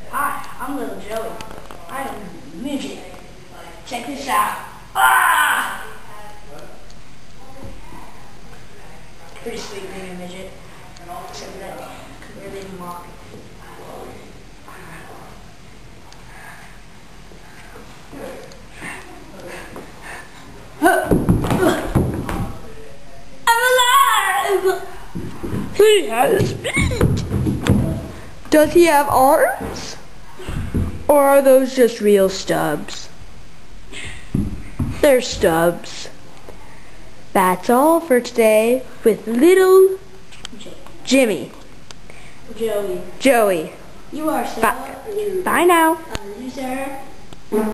Hi, I'm little Joey. I am a midget. Check this out. Ah! Pretty sweet being a midget. Except for that really mock. I'm alive! He has feet. Does he have arms? Or are those just real stubs? They're stubs. That's all for today with little Jimmy. Joey. Joey. You are so Bye now. a loser.